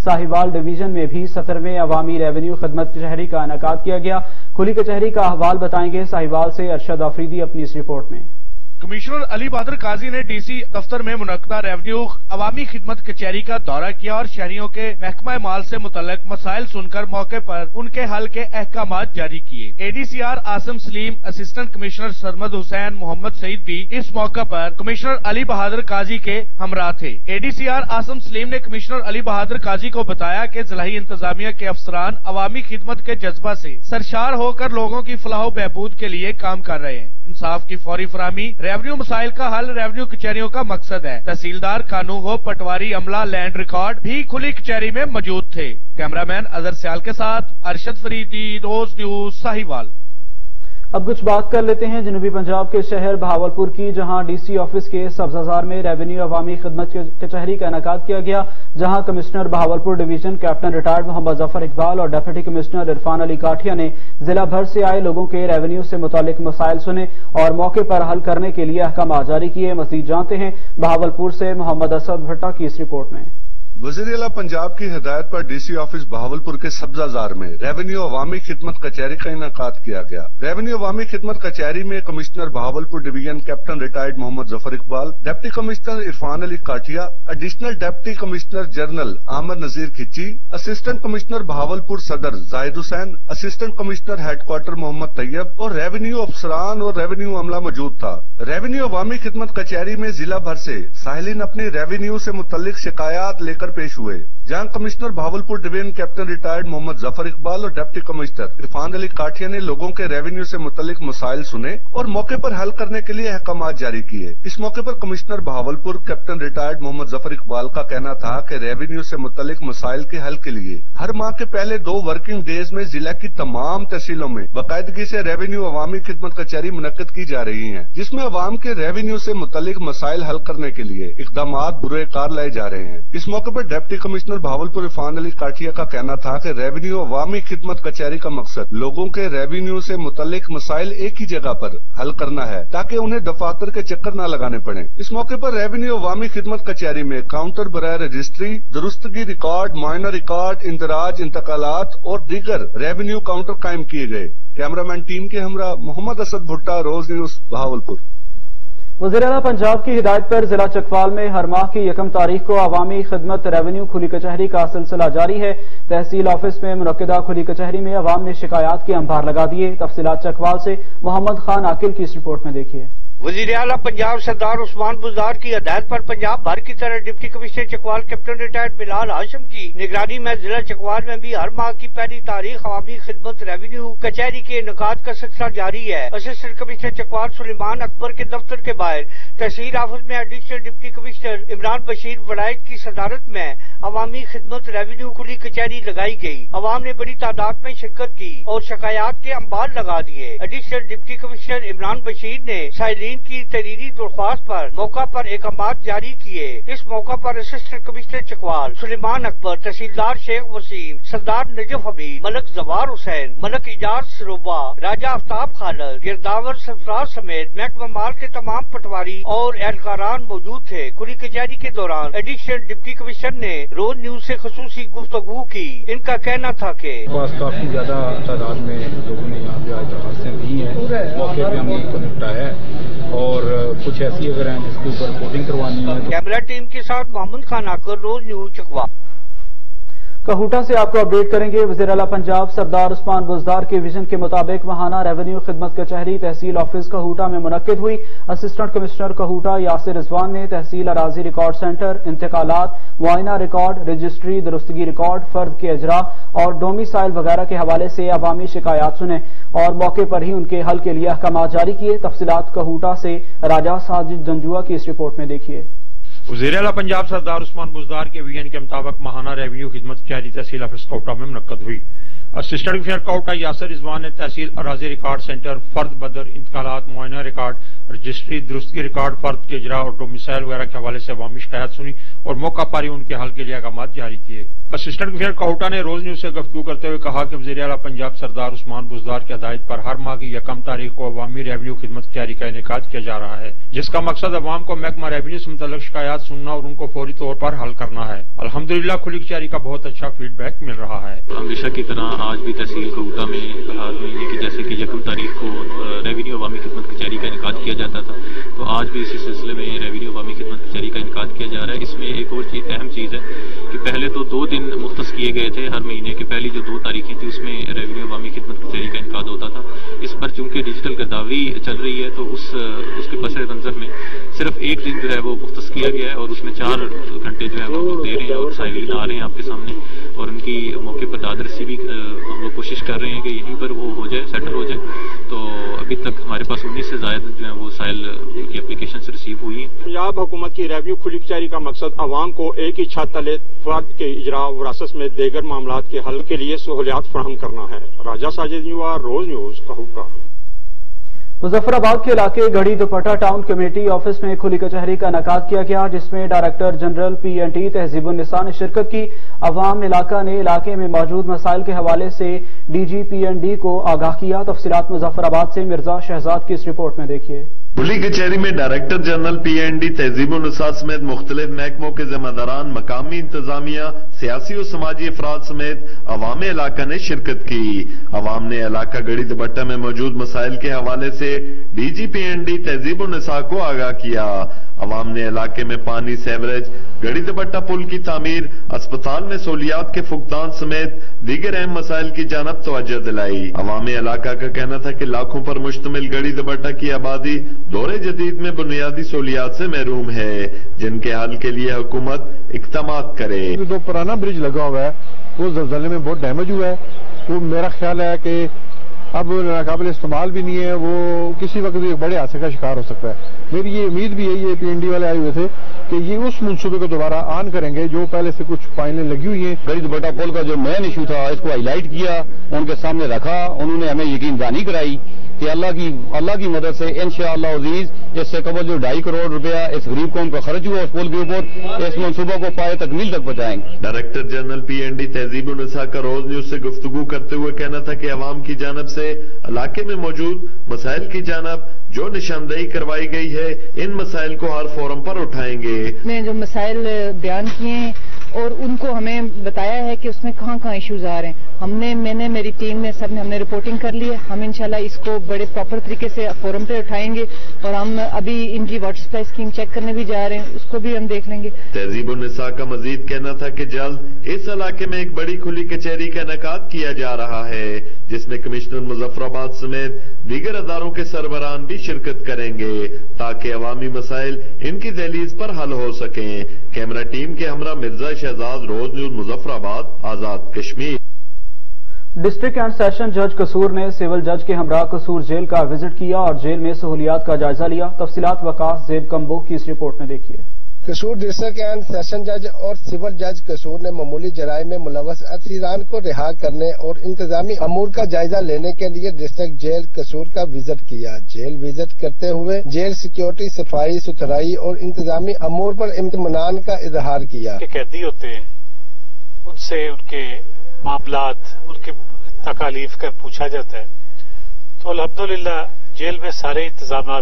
Sahiwal division में भी 17वें अवामी revenue खिदमत कचहरी का इनेकाद किया गया। खुली कचहरी का अहवाल बताएंगे साहिवाल से अरशद आफरीदी अपनी इस रिपोर्ट में। कमिश्नर अली बहादुर काजी ने डीसी दफ्तर में मुनक्कदा रेवेन्यू अवामी खिदमत कचहरी का दौरा किया और शहरियों के महकमा माल से मुतल्लिक मसाइल सुनकर मौके पर उनके हल के अहकामात जारी किए। ADCR Asim Saleem, assistant commissioner Sarmad Hussain, Mohammad Saeed भी इस मौके पर कमिश्नर अली बहादुर काजी के हमरा थे। एडीसीआर आसिम सलीम ने कमिश्नर अली बहादुर काजी को बताया कि जिला इंतजामिया के अफसरान अवामी खिदमत के जज्बा से सरशार होकर लोगों की फलाह बहबूद के लिए काम कर रहे हैं। इंसाफ की फौरी फराहमी, रेवेन्यू मसाइल का हल रेवेन्यू कचहरियों का मकसद है। तहसीलदार, कानून हो, पटवारी अमला, लैंड रिकॉर्ड भी खुली कचहरी में मौजूद थे। कैमरामैन अजहर सियाल के साथ अरशद फरीदी, रोज न्यूज, साहिवाल। अब कुछ बात कर लेते हैं जनूबी पंजाब के शहर बहावलपुर की, जहां डीसी ऑफिस के सब्जाजार में रेवेन्यू अवामी खिदमत कचहरी का इनेकाद किया गया, जहां commissioner Bahawalpur division captain retired Mohammad Zafar Iqbal और डिप्टी कमिश्नर इरफान अली काठिया ने जिला भर से आए लोगों के रेवेन्यू से मुतालिक मसाइल सुने और मौके पर हल करने के लिए अहकाम जारी किए। मजीद जानते हैं बहावलपुर से मोहम्मद असद भट्टा की इस रिपोर्ट में। वज़ीर-ए-आला पंजाब की हिदायत पर डीसी ऑफिस बहावलपुर के सब्जाजार में रेवेन्यू अवामी खिदमत कचहरी का इनेकाद किया गया। रेवेन्यू अवामी खिदमत कचहरी में commissioner Bahawalpur division captain retired Mohammad Zafar Iqbal, deputy commissioner Irfan Ali Kathia, additional deputy commissioner general Aamir Nazir Khichi, assistant commissioner Bahawalpur Sadar Zahid Hussain, assistant commissioner headquarter Mohammad Tayyab और रेवेन्यू अफसरान और रेवेन्यू अमला मौजूद था। रेवेन्यू अवामी खिदमत कचहरी में जिला भर से साहिलीन अपनी रेवेन्यू से मुतल्लिक शिकायत लेकर पेश हुए, जहां commissioner Bahawalpur division captain retired Mohammad Zafar Iqbal और डिप्टी कमिश्नर इरफान अली काठिया ने लोगों के रेवेन्यू से मुतल्लिक मसाइल सुने और मौके पर हल करने के लिए अहकाम जारी किए। इस मौके पर commissioner Bahawalpur captain retired Mohammad Zafar Iqbal का कहना था कि रेवेन्यू से मुतल्लिक मसाइल के हल के लिए हर माह के पहले 2 वर्किंग डेज में जिला की तमाम तहसीलों में बाकायदगी से रेवेन्यू अवामी खिदमत कचहरी मुनक्कद की जा रही है, जिसमें अवाम के रेवेन्यू से मुतल्लिक मसाइल हल करने के लिए इकदाम बुरे कार लाए जा रहे हैं। इस मौके पर डिप्टी कमिश्नर बहावलपुर इरफान अली काठिया का कहना था कि रेवेन्यू अवामी खिदमत कचहरी का मकसद लोगों के रेवेन्यू से मुतल्लिक मसाइल एक ही जगह पर हल करना है, ताकि उन्हें दफातर के चक्कर न लगाने पड़े। इस मौके पर रेवेन्यू अवामी खिदमत कचहरी में काउंटर बराए रजिस्ट्री, दुरुस्तगी रिकॉर्ड, माइनर रिकॉर्ड, इंदराज, इंतकालात और दीगर रेवेन्यू काउंटर कायम किए गए। कैमरामैन टीम के हमरा मोहम्मद असद भुट्टा, रोज न्यूज, बहावलपुर। वज़ीर-ए-आला पंजाब की हिदायत पर जिला चकवाल में हर माह की 1 तारीख को अवामी खिदमत रेवेन्यू खुली कचहरी का सिलसिला जारी है। तहसील ऑफिस में मुनक्किदा खुली कचहरी में अवाम ने शिकायत के अंबार लगा दिए। तफसीलात चकवाल से मोहम्मद खान आकिल की इस रिपोर्ट में देखिए। वज़ीर-ए-आला पंजाब सरदार उस्मान बुज़दार की हिदायत पर पंजाब भर की तरह deputy commissioner Chakwal captain retired Bilal Hashim की निगरानी में जिला चकवाल में भी हर माह की 1 तारीख अवामी खिदमत रेवेन्यू कचहरी के इनेकाद का सिलसिला जारी है। असिस्टेंट कमिश्नर चकवाल सुलेमान अकबर के दफ्तर के बाहर तहसील ऑफिस में additional deputy commissioner Imran Bashir Wilayat की सदारत में अवामी खिदमत रेवेन्यू खुली कचहरी लगाई गई। अवाम ने बड़ी तादाद में शिरकत की और शिकायत के अंबार लगा दिए। Additional deputy commissioner Imran Bashir ने साइलिन की तहरीरी दरख्वास्त पर मौका पर अहकामात जारी किए। इस मौका पर असिस्टेंट कमिश्नर चकवाल सुलेमान अकबर, तहसीलदार शेख वसीम, सरदार नजफ हबीब, मलक जवार हुसैन, मलक इजाज सरोबा, राजा आफ्ताब खालद, गिरदावर सरफराज समेत महकमा माल के तमाम पटवारी और एहलकारान मौजूद थे। खुली कचहरी के दौरान एडिशनल डिप्टी कमिश्नर ने रोज न्यूज से खुसूसी गुफ्तगू की। इनका कहना था कि काफी ज्यादा तादाद में लोगों ने यहाँ पे आज दरखास्तें दी हैं, मौके पे हमने इनको निपटाया है और कुछ ऐसी अगर हैं जिसके ऊपर रिपोर्टिंग करवानी है। कैमरा टीम के साथ मोहम्मद खान आकर, रोज न्यूज चकवा। कहूटा से आपको अपडेट करेंगे। वज़ीर-ए-आला पंजाब सरदार उस्मान बुज़दार के विजन के मुताबिक माहाना रेवेन्यू खिदमत कचहरी तहसील ऑफिस कहूटा में मुनक्किद हुई। असिस्टेंट कमिश्नर कहूटा यासिर रिजवान ने तहसील अराजी रिकॉर्ड सेंटर, इंतकालात, मुआयना रिकॉर्ड, रजिस्ट्री, दुरुस्तगी रिकॉर्ड, फर्द के अजरा और डोमिसाइल वगैरह के हवाले से अवामी शिकायत सुने और मौके पर ही उनके हल के लिए अहकाम जारी किए। तफसीलात कहूटा से राजा साजिद जंजुआ की इस रिपोर्ट में देखिए। वज़ीर-ए-आला पंजाब सरदार उस्मान बुज़दार के विजन के मुताबिक माहाना रेवेन्यू खिदमत कचहरी तहसील ऑफिस कोटा में मुनक्कद हुई। اسسٹنٹ کمشنر کوٹا یاسر رضوان نے تحصیل اراضی ریکارڈ سینٹر فرد بدر انتقالات معائنہ ریکارڈ رجسٹری درستگی ریکارڈ فرد کے اجرا اور ڈومیسائل وغیرہ کے حوالے سے عوامی شکایات سنی اور موقع پر ہی ان کے حل کے لیے اقدامات جاری کیے۔ اسسٹنٹ کمشنر کوٹا نے روز نیوز سے گفتگو کرتے ہوئے کہا کہ وزیر اعلیٰ پنجاب سردار عثمان بزدار کی ہدایت پر ہر ماہ کی 1 تاریخ کو عوامی ریونیو خدمت کچہری کا انعقاد کیا جا رہا ہے، جس کا مقصد عوام کو محکمہ ریونیو سے متعلق شکایات سننا اور ان کو فوری طور پر حل کرنا ہے۔ الحمدللہ کھلی کچہری کا بہت اچھا فیڈ بیک مل رہا ہے۔ ہمیشہ کی طرح آج بھی تحصیل کوٹا میں ہر مہینے کی جیسے کہ 1 تاریخ کو ریونیو عوامی خدمت کچہری کا انعقاد کیا جاتا تھا، تو آج بھی اسی سلسلے میں ریونیو عوامی خدمت کچہری کا انعقاد کیا جا رہا ہے۔ اس میں ایک اور اہم چیز ہے کہ پہلے تو 2 دن مختص کیے گئے تھے، ہر مہینے کی پہلی جو 2 تاریخیں تھیں اس میں ریونیو عوامی خدمت کچہری کا انعقاد ہوتا تھا۔ اس پر چونکہ ڈیجیٹل گرداوری چل رہی ہے تو اس کے پس منظر میں صرف 1 دن جو ہے وہ مختص کیا گیا ہے اور اس میں 4 گھنٹے جو ہے وہ ہم لوگ دے رہے ہیں اور سائلین آ رہے ہیں آپ کے سامنے اور ان کی موقع پر داد رسی بھی ہم لوگ کوشش کر رہے ہیں کہ یہیں پر وہ ہو جائے، سیٹل ہو جائے۔ تو ابھی تک ہمارے پاس 19 سے زائد جو ہیں وہ سائل کی اپلیکیشن سے ریسیو ہوئی ہیں۔ پنجاب حکومت کی ریونیو کھلی کچہری کا مقصد عوام کو ایک ہی چھت تلے فرد کے اجرا وراثت میں دیگر معاملات کے حل کے لیے سہولیات فراہم کرنا ہے۔ راجہ ساجد نیوا، روز نیوز، کوٹا۔ مظفر آباد کے علاقے Garhi Dupatta town committee office میں کھلی کچہری کا انعقاد کیا گیا، جس میں ڈائریکٹر جنرل PNT تہذیب النساء نے شرکت کی۔ عوام علاقہ نے علاقے میں موجود مسائل کے حوالے سے DG PND کو آگاہ کیا۔ تفصیلات مظفر آباد سے مرزا شہزاد کی اس رپورٹ میں دیکھیے۔ کھلی کچہری میں ڈائریکٹر جنرل PND تہذیب النساء سمیت مختلف محکموں کے ذمہ داران، مقامی انتظامیہ، سیاسی و سماجی افراد سمیت عوام علاقہ نے شرکت کی۔ عوام نے علاقہ گڑھی دوپٹہ میں موجود مسائل کے حوالے سے DG PND تہذیب النساء کو آگاہ کیا۔ عوام نے علاقے میں پانی، سیوریج، گڑھی دوپٹہ پل کی تعمیر، اسپتال میں سہولیات کے فقدان سمیت دیگر اہم مسائل کی جانب توجہ دلائی۔ عوام علاقہ کا کہنا تھا کہ لاکھوں پر مشتمل گڑھی دوپٹہ کی آبادی دور جدید میں بنیادی سہولیات سے محروم ہے، جن کے حل کے لیے حکومت اقدامات کرے۔ جو پرانا برج لگا ہوا ہے وہ زلزلے میں بہت ڈیمیج ہوا ہے، وہ میرا خیال ہے کہ اب ناقابل استعمال بھی نہیں ہے، وہ کسی وقت ایک بڑے حادثے کا شکار ہو سکتا ہے۔ میری یہ امید بھی یہی ہے، PND والے آئے ہوئے تھے کہ یہ اس منصوبے کو دوبارہ آن کریں گے جو پہلے سے کچھ فائلیں لگی ہوئی ہیں۔ گڑھی دوپٹہ پل کا جو مین ایشو تھا اس کو ہائی لائٹ کیا، ان کے سامنے رکھا، انہوں نے ہمیں یقین دہانی کرائی کہ اللہ کی مدد سے انشاءاللہ عزیز اس سے قبل جو 2.5 کروڑ روپیہ اس غریب قوم کا خرچ ہوا اس پل کے اوپر، اس منصوبہ کو پائے تکمیل تک پہنچائیں گے۔ ڈائریکٹر جنرل PND تہذیب النساء کا روز نیوز سے گفتگو کرتے ہوئے کہنا تھا کہ عوام کی جانب سے علاقے میں موجود مسائل کی جانب جو نشاندہی کروائی گئی ہے ان مسائل کو ہر فورم پر اٹھائیں گے۔ میں جو مسائل بیان کیے ہیں اور ان کو ہمیں بتایا ہے کہ اس میں کہاں ایشوز آ رہے ہیں، میں نے میری ٹیم نے سب نے ہم نے رپورٹنگ کر لی ہے۔ ہم انشاءاللہ اس کو بڑے پراپر طریقے سے فورم پہ اٹھائیں گے اور ہم ابھی ان کی واٹر سپلائی اسکیم چیک کرنے بھی جا رہے ہیں، اس کو بھی ہم دیکھ لیں گے۔ تہذیب النساء کا مزید کہنا تھا کہ جلد اس علاقے میں ایک بڑی کھلی کچہری کا انعقاد کیا جا رہا ہے، جس میں کمشنر مظفر آباد سمیت دیگر اداروں کے سربراہان بھی شرکت کریں گے تاکہ عوامی مسائل ان کی دہلیز پر حل ہو سکیں۔ کیمرہ ٹیم کے ہمراہ Mirza Shahzad, Roze News, Muzaffarabad, Azad Kashmir. District and session جج قصور نے سول جج کے ہمراہ قصور جیل کا وزٹ کیا اور جیل میں سہولیات کا جائزہ لیا۔ تفصیلات وقاص زیب کمبو کی اس رپورٹ میں دیکھیے۔ قصور ڈسٹرکٹ اینڈ سیشن جج اور سول جج قصور نے معمولی جرائم میں ملوث اسیران کو رہا کرنے اور انتظامی امور کا جائزہ لینے کے لیے ڈسٹرکٹ جیل قصور کا وزٹ کیا۔ جیل وزٹ کرتے ہوئے جیل سیکیورٹی، صفائی ستھرائی اور انتظامی امور پر اطمینان کا اظہار کیا۔ قیدی ہوتے ہیں ان سے ان کے معاملات، ان کے تکالیف کا پوچھا جاتا ہے، تو الحمدللہ جیل میں سارے انتظامات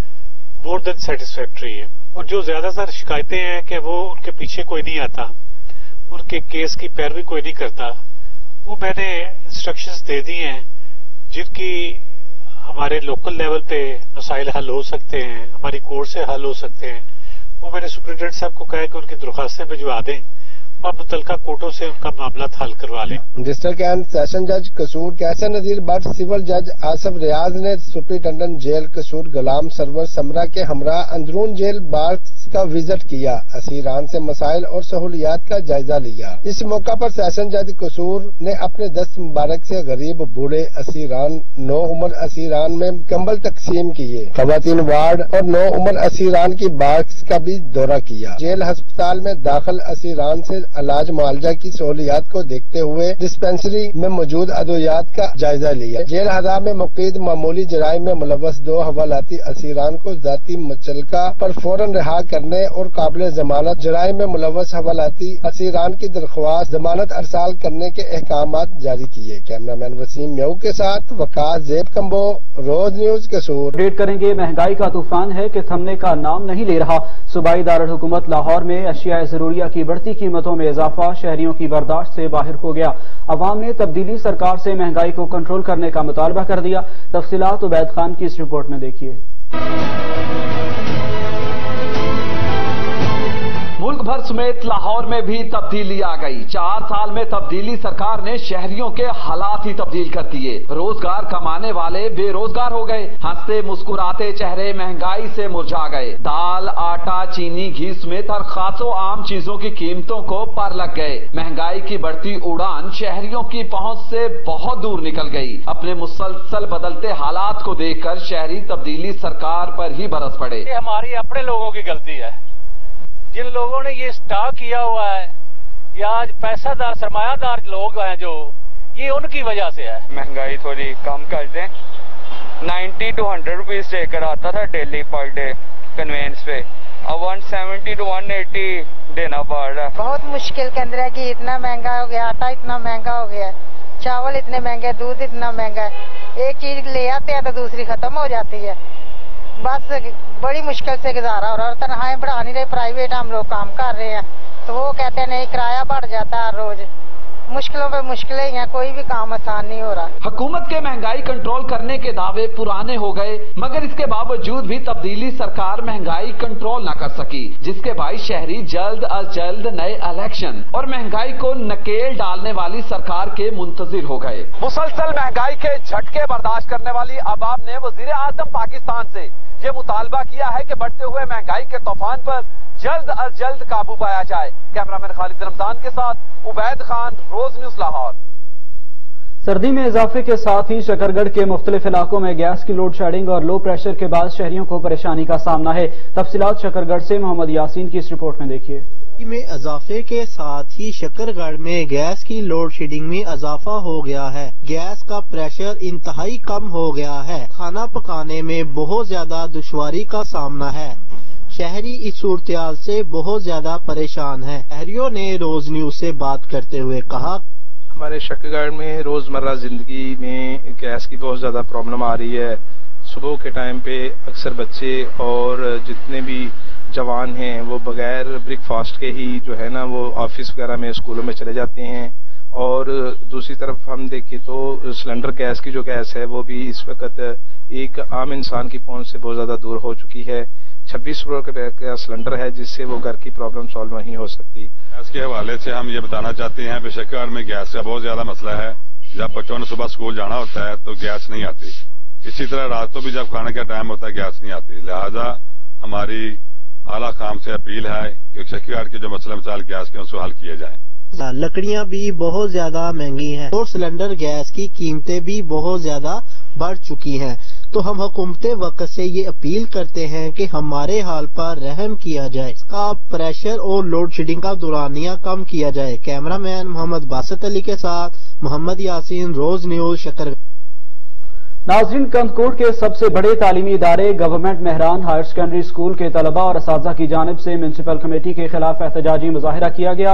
مور دین سیٹسفیکٹری ہیں، اور جو زیادہ تر شکایتیں ہیں کہ وہ ان کے پیچھے کوئی نہیں آتا، ان کے کیس کی پیروی کوئی نہیں کرتا، وہ میں نے انسٹرکشنز دے دی ہیں جن کی ہمارے لوکل لیول پہ مسائل حل ہو سکتے ہیں، ہماری کورٹ سے حل ہو سکتے ہیں، وہ میں نے سپرنٹینڈنٹ صاحب کو کہا کہ ان کی درخواستیں بھجوا دیں اور متعلقہ کورٹوں سے ان کا معاملات حل کروا لیں۔ ڈسٹرکٹ اینڈ سیشن جج قصور کیسر نذیر بٹ، سول جج آصف ریاض نے سپرنٹینڈنٹ جیل قصور غلام سرور سمرا کے ہمراہ اندرون جیل بارکس کا وزٹ کیا، اسیران سے مسائل اور سہولیات کا جائزہ لیا۔ اس موقع پر سیشن جج قصور نے اپنے دست مبارک سے غریب بوڑھے اسیران، نو عمر اسیران میں کمبل تقسیم کیے، خواتین وارڈ اور نو عمر اسیران کی بارکس کا بھی دورہ کیا۔ جیل ہسپتال میں داخل اسیران سے علاج معالجہ کی سہولیات کو دیکھتے ہوئے ڈسپینسری میں موجود ادویات کا جائزہ لیا۔ جیل ہزار میں مقید معمولی جرائم میں ملوث 2 حوالاتی اسیران کو ذاتی مچلکہ پر فوراً رہا کرنے اور قابل ضمانت جرائم میں ملوث حوالاتی اسیران کی درخواست ضمانت ارسال کرنے کے احکامات جاری کیے۔ کیمرہ مین وسیم میو کے ساتھ وقاص زیب کمبو، روز نیوز قصور۔ اپڈیٹ کریں گے، مہنگائی کا طوفان ہے کہ تھمنے کا نام نہیں لے رہا۔ صوبائی دارالحکومت لاہور میں اشیاء ضروریہ کی بڑھتی قیمتوں میں اضافہ شہریوں کی برداشت سے باہر ہو گیا۔ عوام نے تبدیلی سرکار سے مہنگائی کو کنٹرول کرنے کا مطالبہ کر دیا۔ تفصیلات عبید خان کی اس رپورٹ میں دیکھیے۔ ملک بھر سمیت لاہور میں بھی تبدیلی آ گئی۔ 4 سال میں تبدیلی سرکار نے شہریوں کے حالات ہی تبدیل کر دیے۔ روزگار کمانے والے بے روزگار ہو گئے، ہنستے مسکراتے چہرے مہنگائی سے مرجھا گئے۔ دال، آٹا، چینی، گھی سمیت ہر خاص و عام چیزوں کی قیمتوں کو پر لگ گئے۔ مہنگائی کی بڑھتی اڑان شہریوں کی پہنچ سے بہت دور نکل گئی۔ اپنے مسلسل بدلتے حالات کو دیکھ کر شہری تبدیلی سرکار پر ہی برس پڑے۔ یہ ہماری اپنے لوگوں کی غلطی ہے، جن لوگوں نے یہ سٹاک کیا ہوا ہے یا آج پیسہ دار سرمایہ دار لوگ ہیں جو، یہ ان کی وجہ سے ہے۔ مہنگائی تھوڑی کم کر دیں۔ 90 to 100 روپیز لے کر آتا تھا ڈیلی پر ڈے کنوینس پہ، اب 170 to 180 دینا پڑ رہا ہے۔ بہت مشکل کے اندر ہے کہ اتنا مہنگا ہو گیا، آٹا اتنا مہنگا ہو گیا ہے، چاول اتنے مہنگے، دودھ اتنا مہنگا ہے، ایک چیز لے آتے ہیں تو دوسری ختم ہو جاتی ہے۔ بس بڑی مشکل سے گزارا ہو رہا ہے، اور تنخواہیں بڑھا نہیں رہے، پرائیویٹ ہم لوگ کام کر رہے ہیں تو وہ کہتے ہیں نہیں کرایہ بڑھ جاتا ہے ہر روز۔ مشکلوں پہ مشکلیں ہی ہیں، کوئی بھی کام آسان نہیں ہو رہا۔ حکومت کے مہنگائی کنٹرول کرنے کے دعوے پرانے ہو گئے، مگر اس کے باوجود بھی تبدیلی سرکار مہنگائی کنٹرول نہ کر سکی، جس کے باعث شہری جلد از جلد نئے الیکشن اور مہنگائی کو نکیل ڈالنے والی سرکار کے منتظر ہو گئے۔ مسلسل مہنگائی کے جھٹکے برداشت کرنے والی عوام نے وزیر اعظم پاکستان سے یہ مطالبہ کیا ہے کہ بڑھتے ہوئے مہنگائی کے طوفان پر جلد از جلد قابو پایا جائے۔ کیمرہ مین خالد رمضان کے ساتھ عبید خان، روز نیوز لاہور۔ سردی میں اضافے کے ساتھ ہی شکرگڑھ کے مختلف علاقوں میں گیس کی لوڈ شیڈنگ اور لو پریشر کے بعد شہریوں کو پریشانی کا سامنا ہے۔ تفصیلات شکرگڑھ سے محمد یاسین کی اس رپورٹ میں دیکھیے۔ میں اضافے کے ساتھ ہی شکرگڑھ میں گیس کی لوڈ شیڈنگ میں اضافہ ہو گیا ہے۔ گیس کا پریشر انتہائی کم ہو گیا ہے، کھانا پکانے میں بہت زیادہ دشواری کا سامنا ہے۔ شہری اس صورتحال سے بہت زیادہ پریشان ہیں۔ شہریوں نے روز نیوز سے بات کرتے ہوئے کہا، ہمارے شکرگڑھ میں روزمرہ زندگی میں گیس کی بہت زیادہ پرابلم آ رہی ہے۔ صبح کے ٹائم پہ اکثر بچے اور جتنے بھی جوان ہیں وہ بغیر بریک فاسٹ کے ہی جو ہے نا وہ آفس وغیرہ میں اسکولوں میں چلے جاتے ہیں، اور دوسری طرف ہم دیکھیں تو سلنڈر گیس کی جو گیس ہے وہ بھی اس وقت ایک عام انسان کی پہنچ سے بہت زیادہ دور ہو چکی ہے۔ 26 روپے کا سلنڈر ہے جس سے وہ گھر کی پرابلم سالو نہیں ہو سکتی۔ گیس کے حوالے سے ہم یہ بتانا چاہتے ہیں کہ شکرگڑھ میں گیس کا بہت زیادہ مسئلہ ہے۔ جب بچوں نے صبح اسکول جانا ہوتا ہے تو گیس نہیں آتی، اسی طرح رات کو بھی جب کھانے کا ٹائم ہوتا ہے گیس نہیں آتی۔ لہذا ہماری اعلیٰ قام سے اپیل ہے کہ شکرگڑھ کے جو مسئلہ مسائل گیس کے اس کو حل کیے جائیں۔ لکڑیاں بھی بہت زیادہ مہنگی ہیں اور سلنڈر گیس کی قیمتیں بھی بہت زیادہ بڑھ چکی ہیں، تو ہم حکومت وقت سے یہ اپیل کرتے ہیں کہ ہمارے حال پر رحم کیا جائے، اس کا پریشر اور لوڈ شیڈنگ کا دورانیہ کم کیا جائے۔ کیمرہ مین محمد باسط علی کے ساتھ محمد یاسین، روز نیوز، شکرگڑھ۔ ناظرین، کندکوٹ کے سب سے بڑے تعلیمی ادارے government Mehran higher secondary school کے طلباء اور اساتذہ کی جانب سے میونسپل کمیٹی کے خلاف احتجاجی مظاہرہ کیا گیا۔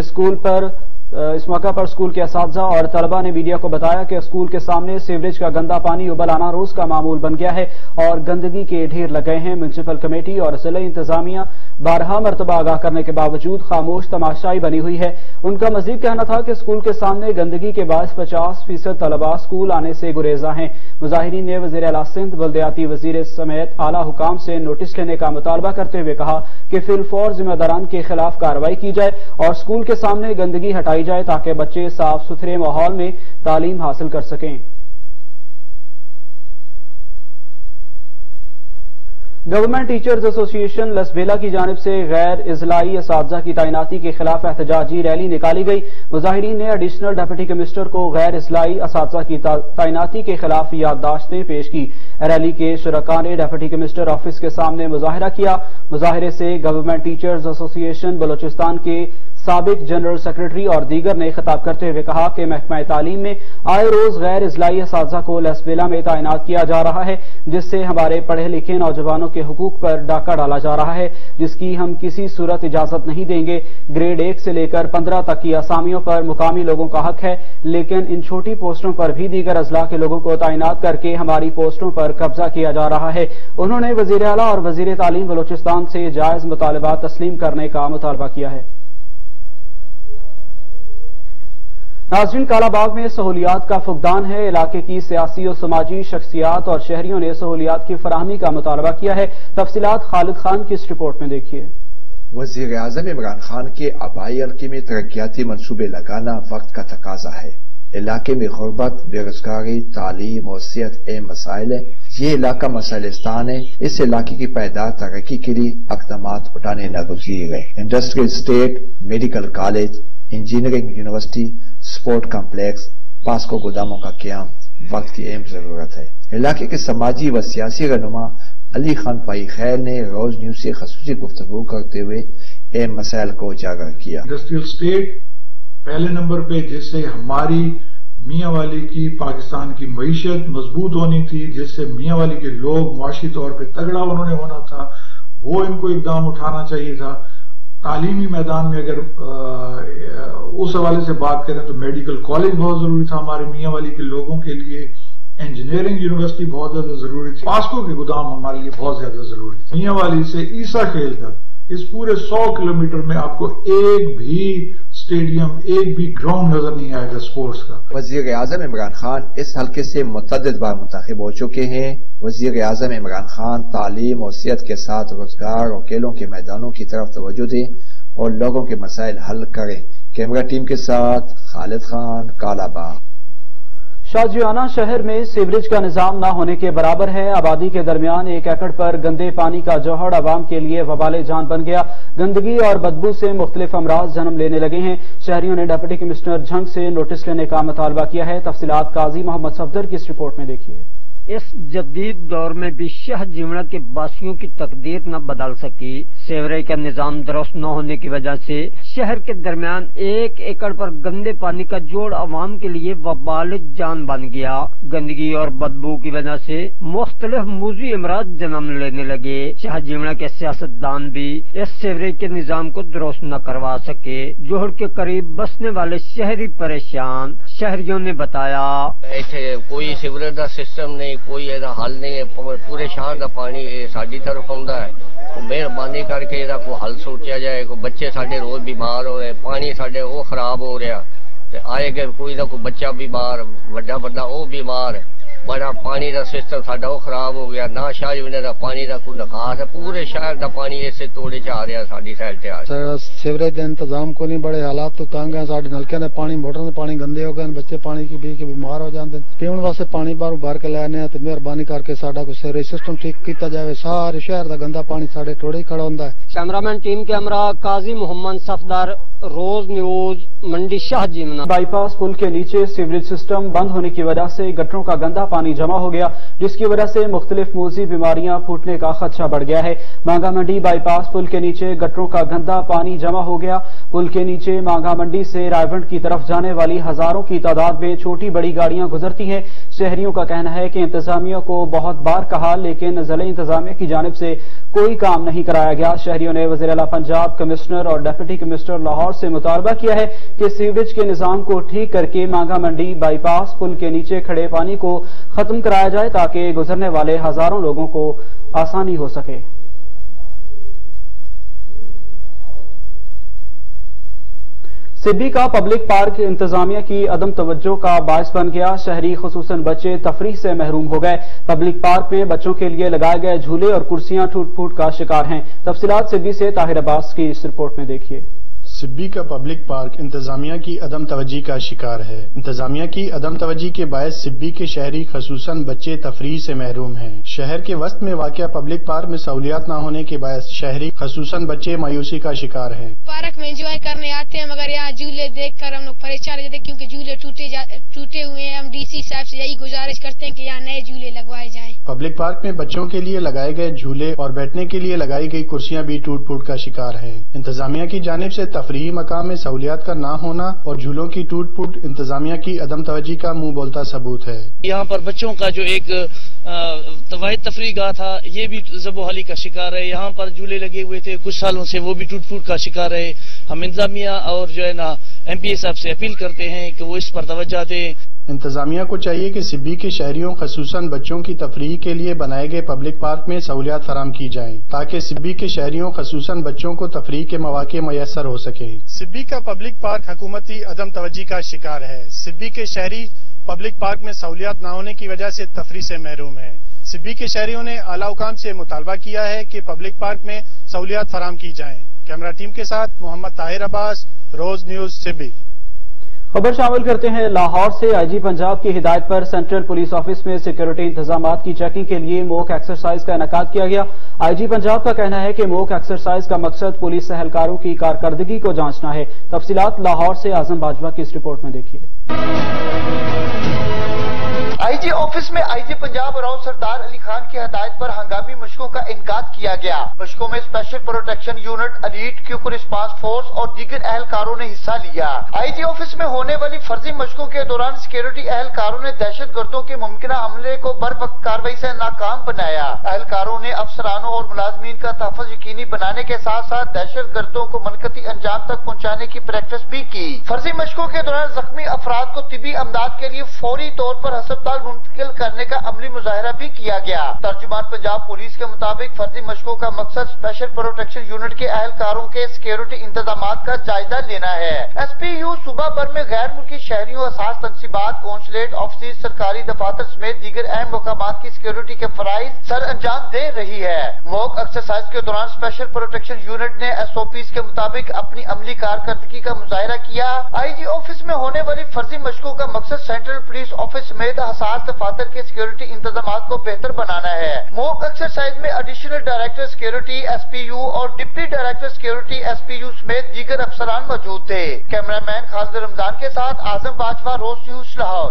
اس موقع پر اسکول کے اساتذہ اور طلباء نے میڈیا کو بتایا کہ اسکول کے سامنے سیوریج کا گندا پانی ابل آنا روز کا معمول بن گیا ہے اور گندگی کے ڈھیر لگ گئے ہیں۔ میونسپل کمیٹی اور ضلع انتظامیہ 12 مرتبہ آگاہ کرنے کے باوجود خاموش تماشائی بنی ہوئی ہے۔ ان کا مزید کہنا تھا کہ اسکول کے سامنے گندگی کے باعث 50% طلباء اسکول آنے سے گریزاں ہیں۔ مظاہرین نے وزیر اعلیٰ سندھ، بلدیاتی وزیر سمیت اعلیٰ حکام سے نوٹس لینے کا مطالبہ کرتے ہوئے کہا کہ فی الفور ذمہ داران کے خلاف کارروائی کی جائے اور اسکول کے سامنے گندگی ہٹائی جائے تاکہ بچے صاف ستھرے ماحول میں تعلیم حاصل کر سکیں۔ گورنمنٹ ٹیچرز ایسوسی ایشن لسبیلا کی جانب سے غیر اضلاعی اساتذہ کی تعیناتی کے خلاف احتجاجی ریلی نکالی گئی۔ مظاہرین نے ایڈیشنل ڈپٹی کمشنر کو غیر اضلاعی اساتذہ کی تعیناتی کے خلاف یادداشتیں پیش کی۔ ریلی کے شرکاء نے ڈپٹی کمشنر آفس کے سامنے مظاہرہ کیا۔ مظاہرے سے گورنمنٹ ٹیچرز ایسوسی ایشن بلوچستان کے सबक जनरल सेक्रेटरी और दीगर ने खिताब करते हुए कहा कि महकमा तालीम में आए रोज गैर इजलाई असातिज़ा को लसबेला में तैनात किया जा रहा है, जिससे हमारे पढ़े लिखे नौजवानों के हुकूक पर डाका डाला जा रहा है, जिसकी हम किसी सूरत इजाजत नहीं देंगे। ग्रेड 1 से लेकर 15 तक की असामियों पर मुकामी लोगों का हक है, लेकिन इन छोटी पोस्टों पर भी दीगर अजला के लोगों को तैनात करके हमारी पोस्टों पर कब्जा किया जा रहा है। उन्होंने वजीर आला और वजीर तालीम बलोचिस्तान से जायज मुतालबात तस्लीम करने का मुतालबा किया है। नाज़रीन, कालाबाग में सहूलियात का फुकदान है। इलाके की सियासी और समाजी शख्सियात और शहरियों ने सहूलियात की फराहमी का मुतालबा किया है। तफसीलात खालिद खान की इस रिपोर्ट में देखिए। वजीर आजम इमरान खान के आबाई हल्के में तरक्याती मनसूबे लगाना वक्त का तकाजा है। इलाके में गुर्बत, बेरोजगारी, तालीम और सेहत अहम मसाइल है। ये इलाका मसाइलिस्तान है। इस इलाके की पायदार तरक्की के लिए अक़दामात उठाने नागुज़ीर है। Industrial state, medical college, engineering university, sport complex, PASSCO गोदामों का क़याम वक्त की अहम जरूरत है। इलाके के समाजी व सियासी रहनुमा अली खान पाई खैर ने रोज न्यूज से खसूसी गुफ्तगू करते हुए अहम मसाइल को उजागर किया। इंडस्ट्रियल स्टेट पहले नंबर पे, जिससे हमारी मियाँ वाली की पाकिस्तान की मईशत मजबूत होनी थी, जिससे मियाँ वाली के लोग मुआशी तौर पे तगड़ा उन्होंने होना था, वो इनको इकदाम उठाना चाहिए था। तालीमी मैदान में अगर उस हवाले से बात करें तो मेडिकल कॉलेज बहुत जरूरी था हमारे मियाँ वाली के लोगों के लिए। इंजीनियरिंग यूनिवर्सिटी बहुत ज्यादा जरूरी थी। पास्को के गोदाम हमारे लिए बहुत ज्यादा जरूरी थी। मियाँ वाली से ईसा खेल तक इस पूरे 100 किलोमीटर में आपको एक भी स्टेडियम, एक भी ग्राउंड नजर नहीं आएगा स्पोर्ट्स का। वजीर आजम इमरान खान इस हल्के से मुतअद्दिद बार मुंतखब हो चुके हैं। वजीर आजम इमरान खान तालीम और सेहत के साथ रोजगार और खेलों के मैदानों की तरफ तवज्जो दें और लोगों के मसाइल हल करें। कैमरा टीम के साथ खालिद खान, कालाबाग। शाहजियाना शहर में सीवरेज का निजाम न होने के बराबर है। आबादी के दरमियान 1 एकड़ पर गंदे पानी का जौहर आवाम के लिए वबाले जान बन गया। गंदगी और बदबू से मुख्तलिफ अमराज जन्म लेने लगे हैं। शहरियों ने डिप्टी कमिश्नर झंग से नोटिस लेने का मुतालबा किया है। तफसीलात काजी मोहम्मद सफदर की इस रिपोर्ट में देखिए। इस जदीद दौर में भी शाहजीवड़ा के बासियों की तकदीर न बदल सकी। सेवरेज का निजाम दुरुस्त न होने की वजह से शहर के दरमियान 1 एकड़ पर गंदे पानी का जोड़ आवाम के लिए वबाल जान बन गया। गंदगी और बदबू की वजह से मुख्तलिफ मूजी अमराज जन्म लेने लगे। शाहजीवड़ा के सियासतदान भी इस सेवरेज के निजाम को दुरुस्त न करवा सके। जोहड़ के करीब बसने वाले शहरी परेशान। शहरियों ने बताया, कोई सीवरेज का सिस्टम नहीं, कोई ਇਹਦਾ हल नहीं है। पूरे शहर का पानी साडी तरफ आउंदा है। मेहरबानी करके ਇਹਦਾ कोई हल सोचा जाए। कोई बच्चे साडे रोज बीमार हो रहे, पानी साडे वो खराब हो रहा ते आएगा कोई ना कोई बच्चा बीमार, वड्डा वड्डा वो बीमार। बड़ा पानी का सिस्टम साडा वो खराब हो गया। ना शाहजीवड़ा का पानी का कोई निकास है। पूरे शहर का पानी इसे तोड़े च आ रहा साडी साइड ते आ रहा। सीवरेज का इंतजाम को नहीं, बड़े हालात तो तंग है। साडे नलके ने पानी, मोटर ने पानी गंदे हो गए, बच्चे पानी की पी के बीमार हो जाते। पीने वास्ते पानी बाहरों भर के लैने तो मेहरबानी करके साडा कोई सीवरेज सिस्टम ठीक किया जाए। सारे शहर का गंदा पानी साडे टोड़े खड़ा होंदा है। कैमरामैन टीम के हमरा काजी मोहम्मद सफदर, रोज न्यूज, मंडी शाहजीवड़ा। बाईपास पुल के नीचे सीवरेज सिस्टम बंद होने की वजह से गटरों का गंदा पानी जमा हो गया, जिसकी वजह से मुख्तलिफ मूजी बीमारियां फूटने का खदशा बढ़ गया है। मांगा मंडी बाईपास पुल के नीचे गटरों का गंदा पानी जमा हो गया। पुल के नीचे मांगा मंडी से रायवंड की तरफ जाने वाली हजारों की तादाद में छोटी बड़ी गाड़ियां गुजरती हैं। शहरियों का कहना है कि इंतजामिया को बहुत बार कहा, लेकिन जिला इंतजामिया की जानिब से कोई काम नहीं कराया गया। शहरियों ने वज़ीर आला पंजाब, कमिश्नर और डिप्टी कमिश्नर लाहौर से मुतालबा किया है कि सीवरेज के निजाम को ठीक करके मांगा मंडी बाईपास पुल के नीचे खड़े पानी को खत्म कराया जाए, ताकि गुजरने वाले हजारों लोगों को आसानी हो सके। सिब्बी का पब्लिक पार्क इंतजामिया की अदम तवज्जो का बायस बन गया। शहरी खुसूसन बच्चे तफरीह से महरूम हो गए। पब्लिक पार्क में बच्चों के लिए लगाए गए झूले और कुर्सियां टूट फूट का शिकार हैं। तफसीलात सिब्बी से ताहिर अब्बास की इस रिपोर्ट में देखिए। सिब्बी का पब्लिक पार्क इंतजामिया की अदम तवज्जी का शिकार है। इंतजामिया की अदम तवज्जी के बायस सिब्बी के शहरी खसूसन बच्चे तफरीह से महरूम हैं। शहर के वस्त में वाक़या पब्लिक पार्क में सहूलियात न होने के बायस शहरी खसूसन बच्चे मायूसी का शिकार हैं। पार्क में एंजॉय करने आते हैं, मगर यहाँ झूले देखकर हम लोग परेशान हो जाते हैं, क्योंकि झूले टूटे हुए हैं। हम डीसी साहब से यही गुजारिश करते हैं कि यहाँ नए झूले लगवाए जाएं। पब्लिक पब्लिक पार्क में बच्चों के लिए लगाए गए झूले और बैठने के लिए लगाई गई कुर्सियां भी टूट फूट का शिकार हैं। इंतजामिया की जानिब से तफरीही मकाम में सहूलियात का ना होना और झूलों की टूट फूट इंतजामिया की अदम तवज्जी का मुंह बोलता सबूत है। यहाँ पर बच्चों का जो एक वाहिद तफरीह गाह था, ये भी ज़बोहाली का शिकार है। यहाँ पर झूले लगे हुए थे कुछ सालों से, वो भी टूट फूट का शिकार है। हम इंतजामिया और जो है ना MPA साहब से अपील करते हैं कि वो इस पर तवज्जो दें। इंतजामिया को चाहिए कि सिब्बी के शहरियों खसूसन बच्चों की तफरीह के लिए बनाए गए पब्लिक पार्क में सहूलियात फराम की जाएं, ताकि सिब्बी के शहरियों खसूसन बच्चों को तफरीह के मौके मयसर हो सकें। सिब्बी का पब्लिक पार्क हुकूमती अदम तवज्जी का शिकार है। सिब्बी के शहरी पब्लिक पार्क में सहूलियात न होने की वजह से तफरीह से महरूम है। सिब्बी के शहरियों ने आला हुकाम से मुतालबा किया है कि पब्लिक पार्क में सहूलियात फराम की जाएं। कैमरा टीम के साथ मोहम्मद ताहिर अब्बास, रोज न्यूज सिब्बी। खबर शामिल करते हैं लाहौर से। IG पंजाब की हिदायत पर सेंट्रल पुलिस ऑफिस में सिक्योरिटी इंतजामात की चेकिंग के लिए मॉक एक्सरसाइज का इनेकाद किया गया। IG पंजाब का कहना है कि मॉक एक्सरसाइज का मकसद पुलिस एहलकारों की कारकर्दगी को जांचना है। तफसीलात लाहौर से आजम बाजवा की इस रिपोर्ट में देखिए। IG ऑफिस में IG पंजाब और सरदार अली खान की हदायत पर हंगामी मशकों का इनकाद किया गया। मशकों में special protection unit, elite quick response force और दीगर एहलकारों ने हिस्सा लिया। IG ऑफिस में होने वाली फर्जी मशकों के दौरान सिक्योरिटी एहलकारों ने दहशत गर्दों के मुमकिन हमले को बरवक्त कार्रवाई से नाकाम बनाया। एहलकारों ने अफसरानों और मुलाजमीन का तहफ़्फ़ुज़ यकीनी बनाने के साथ साथ दहशत गर्दों को मनकती अंजाम तक पहुँचाने की प्रैक्टिस भी की। फर्जी मशकों के दौरान जख्मी अफराद को तिबी अमदाद के लिए फौरी तौर पर अस्पताल मुंतकिल करने का अमली मुजाहरा भी किया गया। तर्जुमान पंजाब पुलिस के मुताबिक फर्जी मशकों का मकसद स्पेशल प्रोटेक्शन यूनिट के एहलकारों के सिक्योरिटी इंतजामात का जायजा लेना है। SPU सूबा भर में गैर मुल्की शहरियों, असास तनसीबात, कौंसलेट ऑफिस, सरकारी दफातर समेत दीगर अहम मकामात की सिक्योरिटी के फराइज सर अंजाम दे रही है। मॉक एक्सरसाइज के दौरान स्पेशल प्रोटेक्शन यूनिट ने SOPs के मुताबिक अपनी अमली कारकर्दगी का मुजाहरा किया। IG ऑफिस में होने वाली फर्जी मशकों का मकसद सेंट्रल पुलिस ऑफिस समेत हसास दफातर के सिक्योरिटी इंतजामात को बेहतर बनाना है। मॉक एक्सरसाइज में एडिशनल डायरेक्टर सिक्योरिटी SPU और डिप्टी डायरेक्टर सिक्योरिटी SPU समेत दीगर अफसरान मौजूद थे। कैमरामैन खालिद रमजान के साथ आजम बाजवा, रोज न्यूज लाहौर।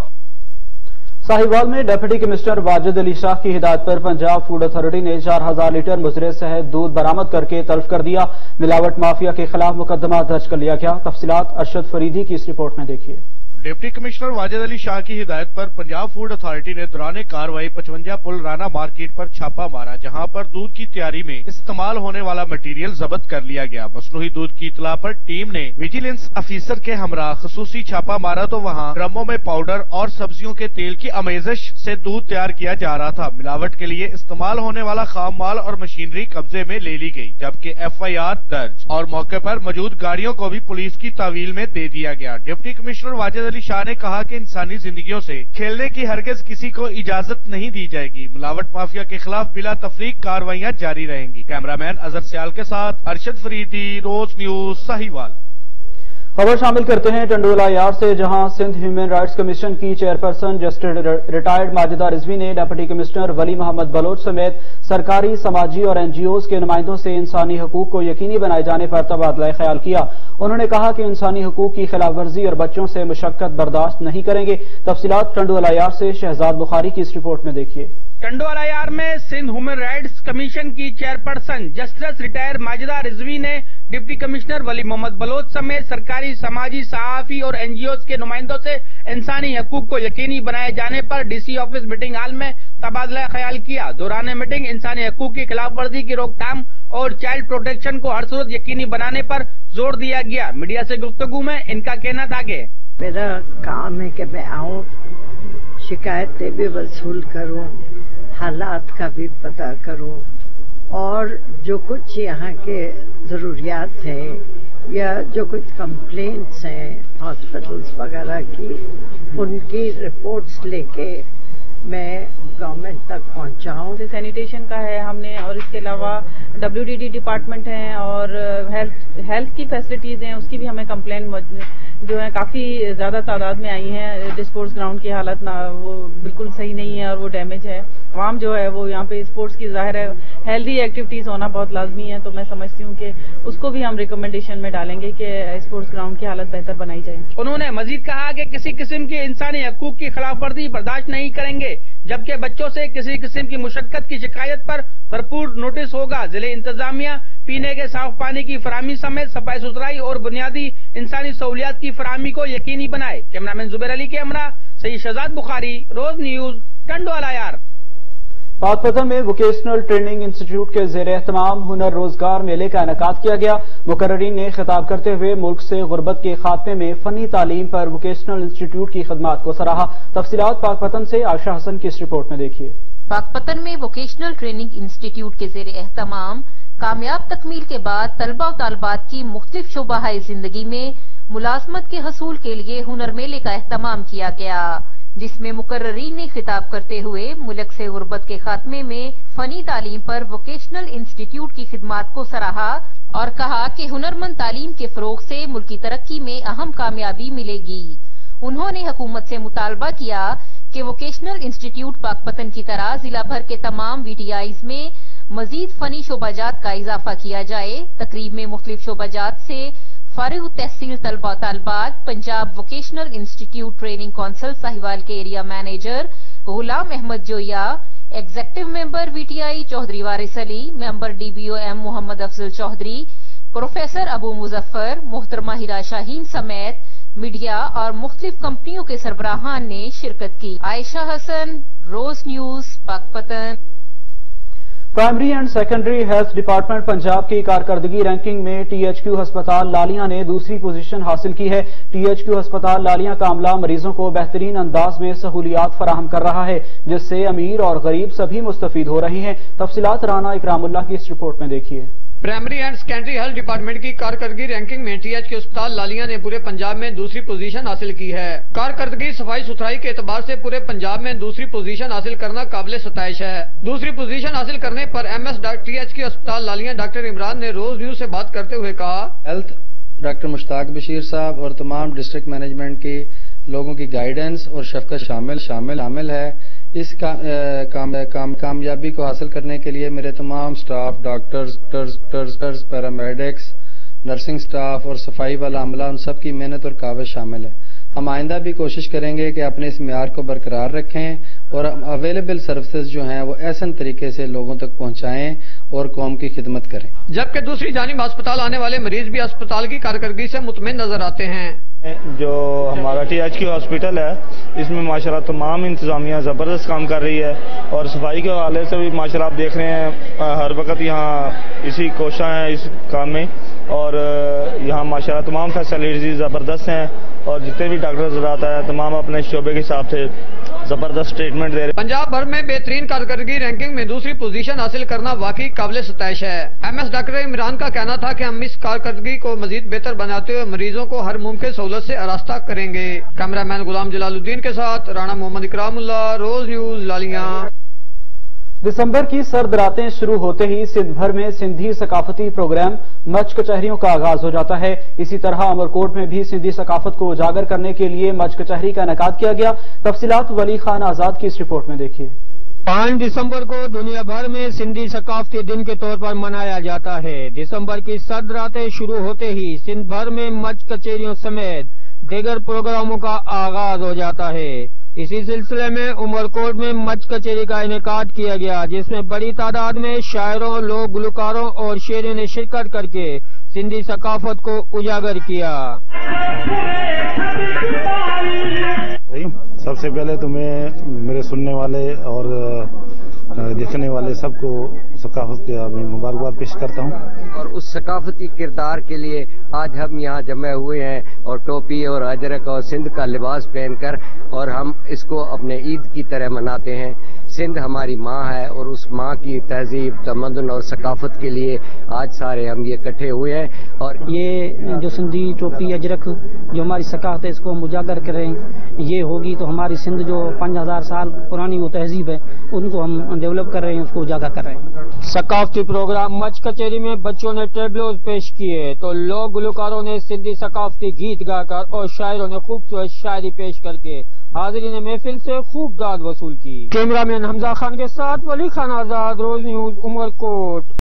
साहिवाल में डिप्टी कमिश्नर वाजिद अली शाह की हिदायत पर पंजाब फूड अथॉरिटी ने 4000 लीटर मुजरे शहद दूध बरामद करके तल्फ कर दिया। मिलावट माफिया के खिलाफ मुकदमा दर्ज कर लिया गया। तफसीलात अरशद फरीदी की इस रिपोर्ट में देखिए। डिप्टी कमिश्नर वाजिद अली शाह की हिदायत पर पंजाब फूड अथॉरिटी ने दौरान कार्रवाई 55 पुल राना मार्केट पर छापा मारा, जहां पर दूध की तैयारी में इस्तेमाल होने वाला मटेरियल जब्त कर लिया गया। मसनूही दूध की इतला पर टीम ने विजिलेंस अफीसर के हमरा खसूसी छापा मारा तो वहां ड्रमों में पाउडर और सब्जियों के तेल की अमेजश से दूध तैयार किया जा रहा था। मिलावट के लिए इस्तेमाल होने वाला खाम माल और मशीनरी कब्जे में ले ली गई, जबकि FIR दर्ज और मौके पर मौजूद गाड़ियों को भी पुलिस की तहवील में दे दिया गया। डिप्टी कमिश्नर वाजिद अली शाह ने कहा कि इंसानी जिंदगियों से खेलने की हरगिज किसी को इजाजत नहीं दी जाएगी। मिलावट माफिया के खिलाफ बिला तफरीक कार्रवाइयां जारी रहेंगी। कैमरामैन अजहर सियाल के साथ अरशद फरीदी, रोज न्यूज साहिवाल। खबर शामिल करते हैं टंडोला यार्ड से, जहां सिंध ह्यूमन राइट्स कमीशन की chairperson justice retired Majida Rizvi ने डिप्टी कमिश्नर वली मोहम्मद बलोच समेत सरकारी, समाजी और NGOs के नुमाइंदों से इंसानी हकूक को यकीनी बनाए जाने पर तबादला ख्याल किया। उन्होंने कहा कि इंसानी हकूक की खिलाफ वर्जी और बच्चों से मुशक्कत बर्दाश्त नहीं करेंगे। तफसीलात टंडोला यार्ड से शहजाद बुखारी की इस रिपोर्ट में देखिए। टंडोला यार्ड में सिंध ह्यूमन राइट्स कमीशन की chairperson justice retired Majida Rizvi ने डिप्टी कमिश्नर वली मोहम्मद बलोच समेत सरकारी, समाजी, सहाफी और NGOs के नुमाइंदों से इंसानी हकूक को यकीनी बनाए जाने पर DC ऑफिस मीटिंग हॉल में तबादला ख्याल किया। दौरान मीटिंग इंसानी हकूक की खिलाफ वर्जी की रोकथाम और चाइल्ड प्रोटेक्शन को हर सूरत यकीनी बनाने पर जोर दिया गया। मीडिया से गुफ्तगू में इनका कहना था कि मेरा काम है कि मैं आऊं, शिकायतें भी वसूल करूं, हालात का भी पता करूं और जो कुछ यहाँ के जरूरियात हैं या जो कुछ कंप्लेंट्स हैं हॉस्पिटल्स वगैरह की, उनकी रिपोर्ट्स लेके मैं गवर्नमेंट तक पहुंचाऊं। सैनिटेशन का है हमने, और इसके अलावा WDD डिपार्टमेंट है और हेल्थ की फैसिलिटीज हैं, उसकी भी हमें कंप्लेंट जो है काफी ज्यादा तादाद में आई हैं। डिस्पोर्स ग्राउंड की हालत ना वो बिल्कुल सही नहीं है और वो डैमेज है। عوام جو ہے وہ یہاں پہ اسپورٹس کی ظاہر ہے ہیلدی ایکٹیویٹیز ہونا بہت لازمی ہے، تو میں سمجھتی ہوں کہ اس کو بھی ہم ریکمنڈیشن میں ڈالیں گے کہ اسپورٹس گراؤنڈ کی حالت بہتر بنائی جائے۔ انہوں نے مزید کہا کہ کسی قسم کی انسانی حقوق کی خلاف ورزی برداشت نہیں کریں گے، جبکہ بچوں سے کسی قسم کی مشقت کی شکایت پر بھرپور نوٹس ہوگا۔ ضلع انتظامیہ پینے کے صاف پانی کی فراہمی سمیت صفائی ستھرائی اور بنیادی انسانی سہولیات کی فراہمی کو یقینی بنائے۔ کیمرامین زبیر علی کے ہمراہ سید شہزاد بخاری، روز نیوز، ٹنڈوالا یار۔ پاک پتن میں ووکیشنل ٹریننگ انسٹیٹیوٹ کے زیر اہتمام ہنر روزگار میلے کا انعقاد کیا گیا۔ مقررین نے خطاب کرتے ہوئے ملک سے غربت کے خاتمے میں فنی تعلیم پر ووکیشنل انسٹیٹیوٹ کی خدمات کو سراہا۔ تفصیلات پاک پتن سے عائشہ حسن کی اس رپورٹ میں دیکھیے۔ پاک پتن میں ووکیشنل ٹریننگ انسٹیٹیوٹ کے زیر اہتمام کامیاب تکمیل کے بعد طلبہ و طالبات کی مختلف شعبہ زندگی میں ملازمت کے حصول کے لیے ہنر میلے کا اہتمام کیا گیا، جس میں مقررین نے خطاب کرتے ہوئے ملک سے غربت کے خاتمے میں فنی تعلیم پر ووکیشنل انسٹیٹیوٹ کی خدمات کو سراہا اور کہا کہ ہنرمند تعلیم کے فروغ سے ملکی ترقی میں اہم کامیابی ملے گی۔ انہوں نے حکومت سے مطالبہ کیا کہ ووکیشنل انسٹیٹیوٹ پاک پتن کی طرح ضلع بھر کے تمام وی ٹی آئیز میں مزید فنی شعبہ جات کا اضافہ کیا جائے۔ تقریب میں مختلف شعبہ جات سے فارغ التحصیل طلبہ طالبات، Punjab vocational institute training council Sahiwal کے area manager Ghulam Ahmad Joya, executive member V T I Chaudhry Waris Ali, member D B O M Muhammad Afzal Chaudhry, professor Abu Muzaffar, محترمہ ہیرا شاہین سمیت میڈیا اور مختلف کمپنیوں کے سربراہان نے شرکت کی۔ عائشہ حسن، روز News, Pakpattan. Primary and secondary health department Punjab کی کارکردگی رینکنگ میں ٹی ایچ کیو ہسپتال لالیاں نے دوسری پوزیشن حاصل کی ہے۔ ٹی ایچ کیو ہسپتال لالیاں کا عملہ مریضوں کو بہترین انداز میں سہولیات فراہم کر رہا ہے، جس سے امیر اور غریب سبھی مستفید ہو رہے ہیں۔ تفصیلات رانا اکرام اللہ کی اس رپورٹ میں دیکھیے۔ Primary and secondary health department کی کارکردگی رینکنگ میں ٹی ایچ کیو ہسپتال لالیاں نے پورے پنجاب میں دوسری پوزیشن حاصل کی ہے۔ کارکردگی صفائی ستھرائی کے اعتبار سے پورے پنجاب میں دوسری پوزیشن حاصل کرنا قابل ستائش ہے۔ دوسری پوزیشن حاصل کرنے پر M S T H Q ہسپتال لالیاں ڈاکٹر عمران نے روز نیوز سے بات کرتے ہوئے کہا، ہیلتھ ڈاکٹر مشتاق بشیر صاحب اور تمام ڈسٹرکٹ مینجمنٹ کے لوگوں کی گائیڈنس اور شفقت شامل ہے۔ اس کامیابی کو حاصل کرنے کے لیے میرے تمام staff, doctors, paramedics, nursing staff اور صفائی والا عملہ، ان سب کی محنت اور کاوش شامل ہے۔ ہم آئندہ بھی کوشش کریں گے کہ اپنے اس معیار کو برقرار رکھیں اور اویلیبل سروسز جو ہیں وہ احسن طریقے سے لوگوں تک پہنچائیں اور قوم کی خدمت کریں۔ جبکہ دوسری جانب ہسپتال آنے والے مریض بھی ہسپتال کی کارکردگی سے مطمئن نظر آتے ہیں۔ جو ہمارا ٹی ایچ کیو ہاسپٹل ہے، اس میں ماشاءاللہ تمام انتظامیہ زبردست کام کر رہی ہے اور صفائی کے حوالے سے بھی ماشاءاللہ آپ دیکھ رہے ہیں ہر وقت یہاں اسی کوشاں ہیں اس کام میں، اور یہاں ماشاءاللہ تمام فیسلٹیز زبردست ہیں اور جتنے بھی ڈاکٹر حضرات ہیں تمام اپنے شعبے کے حساب سے زبردست ٹریٹمنٹ دے رہے ہیں۔ پنجاب بھر میں بہترین کارکردگی رینکنگ میں دوسری پوزیشن حاصل کرنا واقعی قابل ستائش ہے۔ ایم ایس ڈاکٹر عمران کا کہنا تھا کہ ہم اس کارکردگی کو مزید بہتر بناتے ہوئے مریضوں کو ہر ممکن سہولت سے آراستہ کریں گے۔ کیمرہ مین غلام جلال الدین کے ساتھ رانا محمد اکرام اللہ، روز نیوز، لالیاں۔ دسمبر کی سرد راتیں شروع ہوتے ہی سندھ بھر میں سندھی ثقافتی پروگرام مچ کچہریوں کا آغاز ہو جاتا ہے۔ اسی طرح امرکوٹ میں بھی سندھی ثقافت کو اجاگر کرنے کے لیے مچ کچہری کا انعقاد کیا گیا۔ تفصیلات ولی خان آزاد کی اس رپورٹ میں دیکھیے۔ 5 دسمبر کو دنیا بھر میں سندھی ثقافتی دن کے طور پر منایا جاتا ہے۔ دسمبر کی سرد راتیں شروع ہوتے ہی سندھ بھر میں مچ کچہریوں سمیت دیگر پروگراموں کا آغاز ہو جاتا ہے۔ اسی سلسلے میں امرکوٹ میں مچ کچہری کا انعقاد کیا گیا، جس میں بڑی تعداد میں شاعروں، لوک گلوکاروں اور شاعروں نے شرکت کر کے سندھی ثقافت کو اجاگر کیا۔ سب سے پہلے تو میں میرے سننے والے اور دیکھنے والے سب کو ثقافت کے مبارکباد پیش کرتا ہوں، اور اس ثقافتی کردار کے لیے آج ہم یہاں جمع ہوئے ہیں اور ٹوپی اور اجرک اور سندھ کا لباس پہن کر، اور ہم اس کو اپنے عید کی طرح مناتے ہیں۔ سندھ ہماری ماں ہے اور اس ماں کی تہذیب، تمدن اور ثقافت کے لیے آج سارے ہم یہ اکٹھے ہوئے ہیں، اور یہ جو سندھی ٹوپی اجرک جو ہماری ثقافت ہے اس کو ہم اجاگر کریں، یہ ہوگی تو ہماری سندھ جو 5000 سال پرانی وہ تہذیب ہے ان کو ہم ڈیولپ کر رہے ہیں، اس کو اجاگر کر رہے ہیں۔ ثقافتی پروگرام مچ کچہری میں بچوں نے ٹیبلوز پیش کیے تو لوک گلوکاروں نے سندھی ثقافتی گیت گا کر اور شاعروں نے خوبصورت شاعری پیش کر کے حاضرین محفل سے خوب داد وصول کی۔ کیمرہ مین حمزہ خان کے ساتھ ولی خان آزاد، روز نیوز، عمر کوٹ۔